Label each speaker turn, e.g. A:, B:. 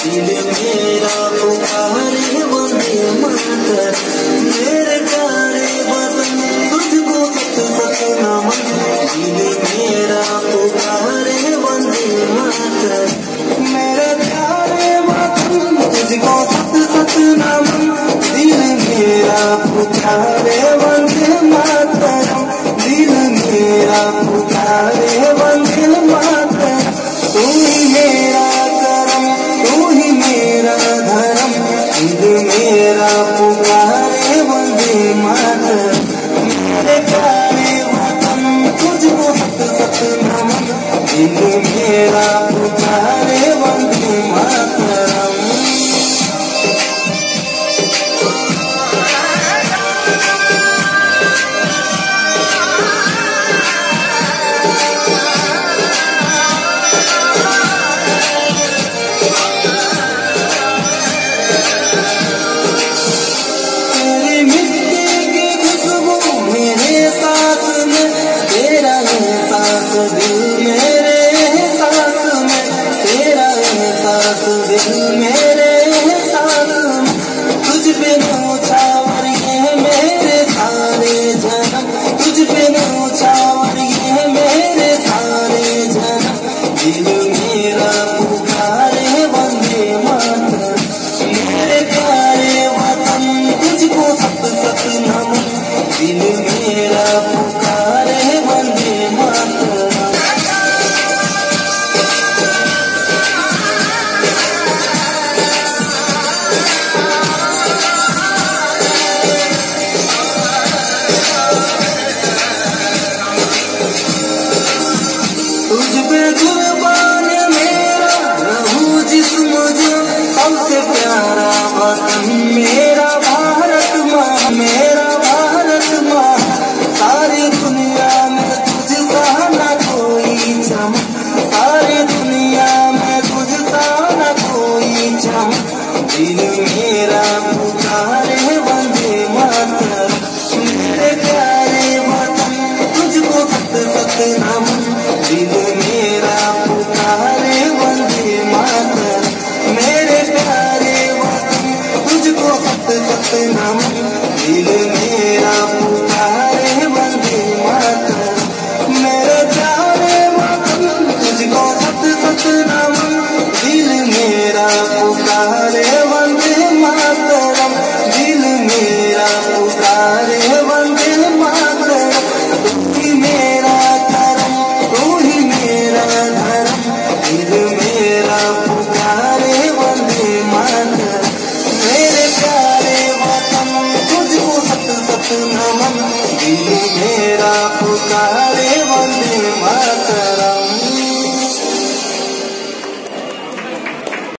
A: दिल मेरा पुकारे वंदे मातरम, मेरे प्यारे वतन तुझको सत सत नमन। दिल मेरा पुकारे वंदे मातरम, मेरे प्यारे वतन तुझको सत सत नमन। दिल मेरा पुकारे वंदे मातरम, दिल मेरा पुकारे वंदे मातरम। तू ही मेरा करम, तू ही मेरा धर्म, दिल मेरा पुकारे वंदे मातरम। मेरे प्यारे वतन तुझको सत सत नमन, दिल मेरा पुकारे वंदे मातरम। तुझ पे कुर्बान मेरा रहूं जिस्म जो, सबसे प्यारा वतन मेरा भारत माँ, मेरा भारत माँ। सारी दुनिया में तुझसा न कोई चमक, सारी दुनिया में तुझसा न कोई चमक। दिल मेरा पुकारे वंदे मातरम, मेरे प्यारे वतन तुझको सत सत नमन। दिल मेरा पुकारे वंदे मातरम, मेरे प्यारे वतन तुझको सत सत नमन। दिल मेरा पुकारे वंदे मातरम, मेरे प्यारे वतन तुझको सत सत नमन। दिल मेरा पुकारे वंदे मातरम, दिल मेरा पुकारे वंदे मातरम। तू ही मेरा करम, तू ही मेरा धर्म, दिल मेरा पुकारे वंदे मातरम। मेरे प्यारे वतन तुझको सत सत नमन, दिल मेरा पुकारे